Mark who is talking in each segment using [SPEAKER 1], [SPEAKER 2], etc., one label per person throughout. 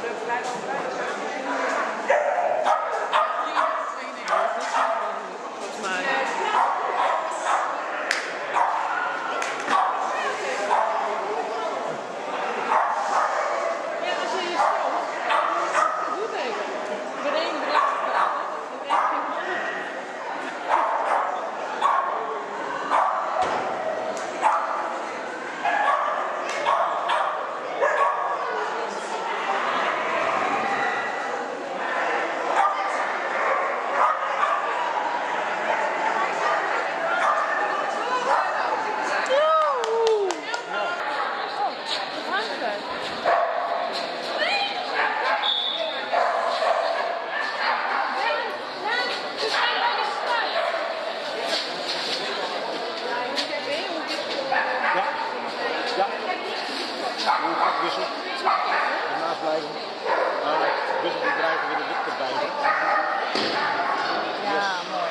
[SPEAKER 1] Wissel. Ernaast blijven. Wissel die dreigen weer de wit te bijten.
[SPEAKER 2] Ja, mooi.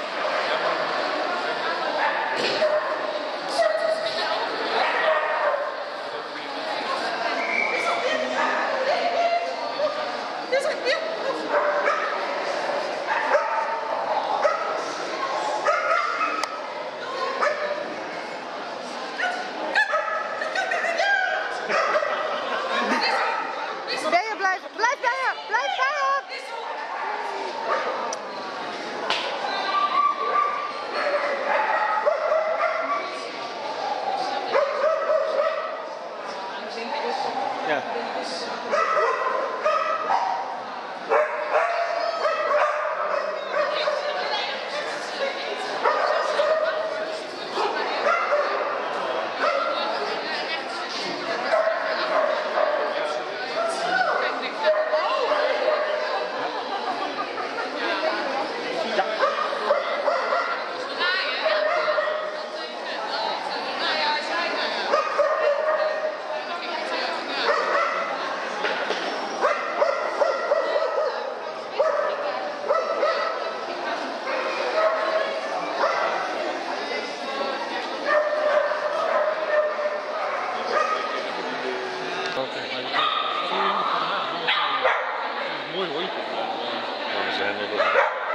[SPEAKER 2] Blijf bij hem! Blijf bij hem!
[SPEAKER 1] Ja. Mooi hondje. Ja, we zijn er.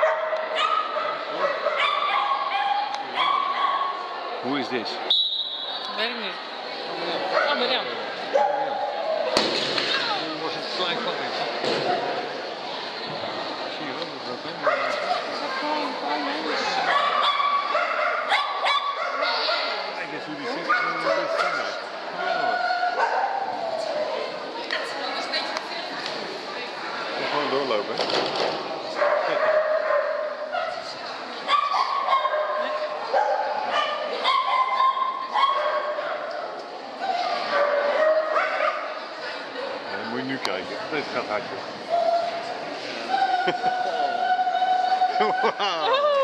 [SPEAKER 1] Hoe is dit?
[SPEAKER 2] Weet ik niet. Oh, Mirjam.
[SPEAKER 1] Dat was een klein vangetje. Zie je wel dat dat hè?
[SPEAKER 2] Is dat gewoon mens?
[SPEAKER 1] Kijk eens hoe die zit. Gewoon doorlopen. Kijk. Ja, dan moet je nu kijken. Dit gaat hard. Wauw.